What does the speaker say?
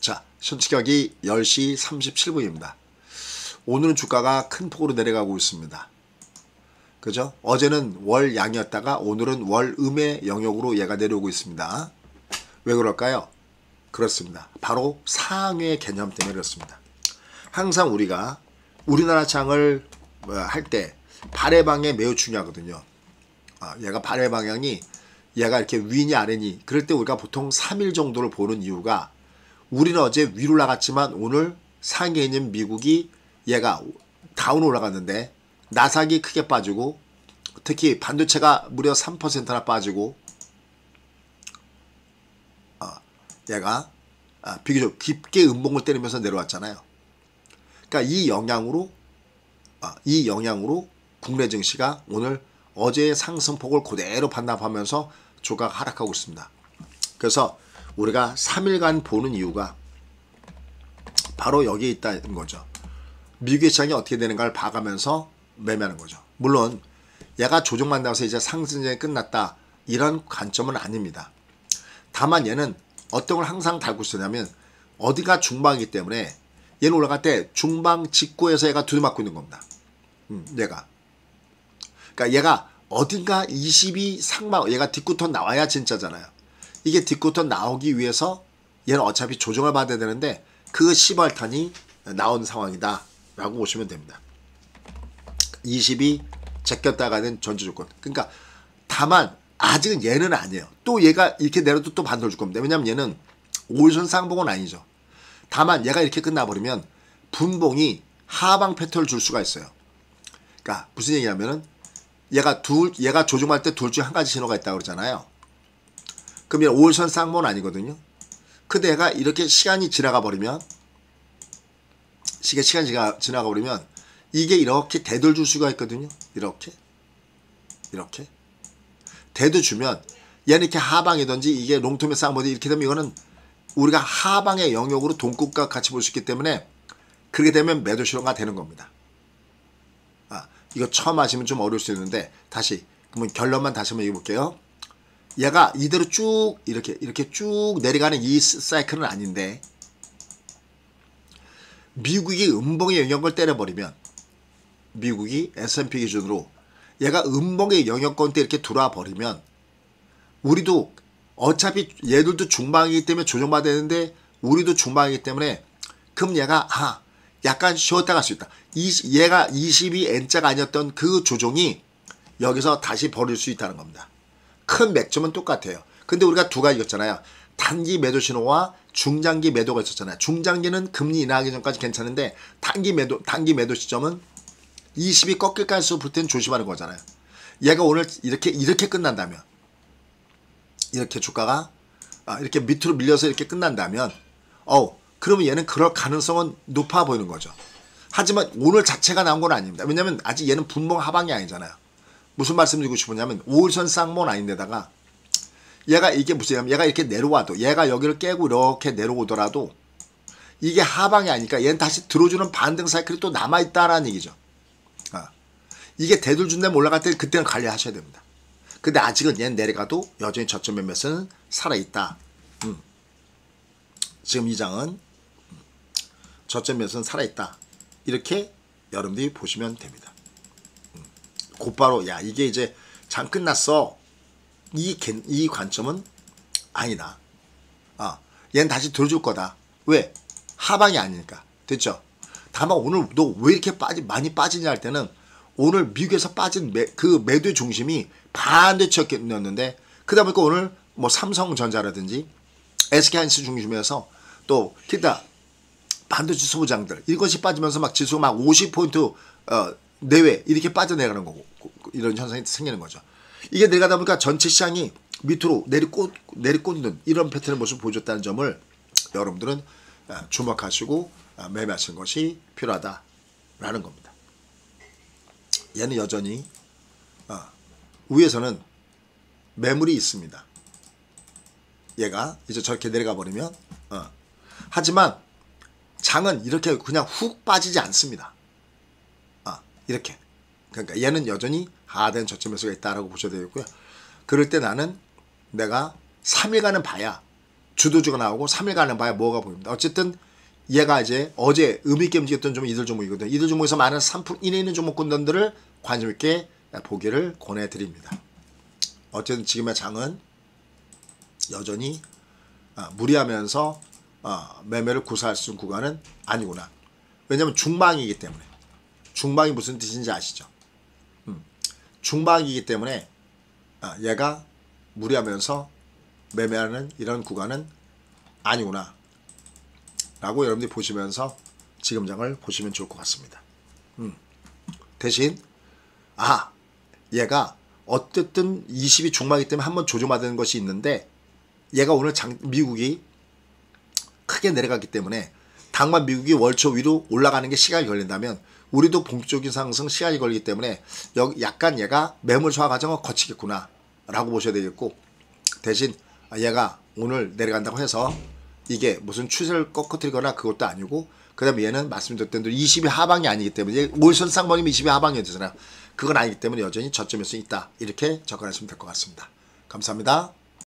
자, 현지격이 10시 37분입니다. 오늘은 주가가 큰 폭으로 내려가고 있습니다. 그죠? 어제는 월 양이었다가 오늘은 월 음의 영역으로 얘가 내려오고 있습니다. 왜 그럴까요? 그렇습니다. 바로 상회 개념 때문에 그렇습니다. 항상 우리가 우리나라 장을 할 때 발의 방향이 매우 중요하거든요. 얘가 발의 방향이 얘가 이렇게 위니 아래니 그럴 때 우리가 보통 3일 정도를 보는 이유가 우리는 어제 위로 올라갔지만 오늘 상위에 있는 미국이 얘가 다운 올라갔는데 나스닥이 크게 빠지고 특히 반도체가 무려 3%나 빠지고 얘가 비교적 깊게 음봉을 때리면서 내려왔잖아요. 그러니까 이 영향으로 국내 증시가 오늘 어제의 상승폭을 그대로 반납하면서 주가가 하락하고 있습니다. 그래서 우리가 3일간 보는 이유가 바로 여기에 있다는 거죠. 미국의 시장이 어떻게 되는가를 봐가면서 매매하는 거죠. 물론 얘가 조정만 나와서 이제 상승이 끝났다 이런 관점은 아닙니다. 다만 얘는 어떤 걸 항상 달고 있었냐면 어디가 중방이기 때문에 얘는 올라갈 때 중방 직구에서 얘가 두드맞고 있는 겁니다. 얘가 그러니까 얘가 어딘가 22 상방 얘가 뒷구턴 나와야 진짜잖아요. 이게 뒷구턴 나오기 위해서 얘는 어차피 조정을 받아야 되는데 그 시발탄이 나온 상황이다 라고 보시면 됩니다. 22 제꼈다가 는 전체조건. 그러니까 다만 아직은 얘는 아니에요. 또 얘가 이렇게 내려도 또 반도를 줄 겁니다. 왜냐면 얘는 5일선 쌍봉은 아니죠. 다만 얘가 이렇게 끝나버리면 분봉이 하방 패턴을 줄 수가 있어요. 그러니까 무슨 얘기냐면은 얘가 조정할 때 둘 중에 한 가지 신호가 있다고 그러잖아요. 그럼 얘는 5일선 쌍봉은 아니거든요. 근데 얘가 이렇게 시간이 지나가 버리면 시간이 지나가 버리면 이게 이렇게 대들 줄 수가 있거든요. 이렇게 대도 주면 얘는 이렇게 하방이든지 이게 롱텀의 쌍봉이 이렇게 되면 이거는 우리가 하방의 영역으로 동급과 같이 볼 수 있기 때문에 그렇게 되면 매도 실현가 되는 겁니다. 이거 처음 하시면 좀 어려울 수 있는데 다시 그러면 결론만 다시 한번 얘기해볼게요. 얘가 이대로 쭉 이렇게 쭉 내려가는 이 사이클은 아닌데 미국이 음봉의 영역을 때려버리면 미국이 S&P 기준으로 얘가 음봉의 영역권 때 이렇게 들어와 버리면 우리도 어차피 얘들도 중방이기 때문에 조정받아야 되는데 우리도 중방이기 때문에 그럼 얘가 약간 쉬었다 갈 수 있다. 얘가 22N자가 아니었던 그 조정이 여기서 다시 벌일 수 있다는 겁니다. 큰 맥점은 똑같아요. 근데 우리가 두 가지였잖아요. 단기 매도 신호와 중장기 매도가 있었잖아요. 중장기는 금리 인하하기 전까지 괜찮은데 단기 매도 시점은 20이 꺾일 가능성이 붙을 땐 조심하는 거잖아요. 얘가 오늘 이렇게 끝난다면 이렇게 주가가 이렇게 밑으로 밀려서 이렇게 끝난다면 그러면 얘는 그럴 가능성은 높아 보이는 거죠. 하지만 오늘 자체가 나온 건 아닙니다. 왜냐면 아직 얘는 분봉 하방이 아니잖아요. 무슨 말씀드리고 싶으냐면 5일선 쌍봉은 아닌데다가 얘가 이게 무슨 얘가 이렇게 내려와도 얘가 여기를 깨고 이렇게 내려오더라도 이게 하방이 아니니까 얘는 다시 들어주는 반등 사이클이 또 남아있다라는 얘기죠. 이게 대들 준다면 올라갈 때 그때는 관리하셔야 됩니다. 근데 아직은 얘는 내려가도 여전히 저점 매매는 살아있다. 지금 이 장은 저점 매매는 살아있다. 이렇게 여러분들이 보시면 됩니다. 곧바로 이게 이제 장 끝났어. 이 관점은 아니다. 얘는 다시 들어줄 거다. 왜? 하방이 아니니까. 됐죠? 다만 오늘 너 왜 이렇게 많이 빠지냐 할 때는 오늘 미국에서 빠진 그 매도의 중심이 반대쪽이었는데 그러다 보니까 오늘 뭐 삼성전자라든지 SK하이닉스 중심에서 또 기타 반도체 소부장들 이것이 빠지면서 막 지수가 막 50포인트 내외 이렇게 빠져내가는 거고 이런 현상이 생기는 거죠. 이게 내려가다 보니까 전체 시장이 밑으로 내리꽂는 이런 패턴의 모습을 보여줬다는 점을 여러분들은 주목하시고 매매하시는 것이 필요하다라는 겁니다. 얘는 여전히 위에서는 매물이 있습니다. 얘가 이제 저렇게 내려가 버리면 하지만 장은 이렇게 그냥 훅 빠지지 않습니다. 이렇게 그러니까 얘는 여전히 하된 저점 매수가 있다라고 보셔야 되겠고요. 그럴 때 나는 내가 3일간은 봐야 주도주가 나오고 3일간은 봐야 뭐가 보입니다. 어쨌든 얘가 이제 어제 의미있게 움직였던 좀 이들 종목이거든요. 이들 종목에서 많은 3% 이내에 있는 종목군들을 관심 있게 보기를 권해드립니다. 어쨌든 지금의 장은 여전히 무리하면서 매매를 구사할 수 있는 구간은 아니구나. 왜냐하면 중방이기 때문에. 중방이 무슨 뜻인지 아시죠? 중방이기 때문에 얘가 무리하면서 매매하는 이런 구간은 아니구나 라고 여러분들이 보시면서 지금 장을 보시면 좋을 것 같습니다. 대신 얘가 어쨌든 20이 중반이기 때문에 한번 조정받는 것이 있는데 얘가 오늘 미국이 크게 내려갔기 때문에 당만 미국이 월초 위로 올라가는 게 시간이 걸린다면 우리도 본격적인 상승 시간이 걸리기 때문에 여기 약간 얘가 매물 저하 과정을 거치겠구나 라고 보셔야 되겠고, 대신 얘가 오늘 내려간다고 해서 이게 무슨 추세를 꺾어뜨리거나 그것도 아니고, 그 다음에 얘는 말씀드렸던 대로 20이 하방이 아니기 때문에 올선 쌍번이면 20이 하방이었잖아요. 그건 아니기 때문에 여전히 저점일 수 있다. 이렇게 접근하시면 될 것 같습니다. 감사합니다.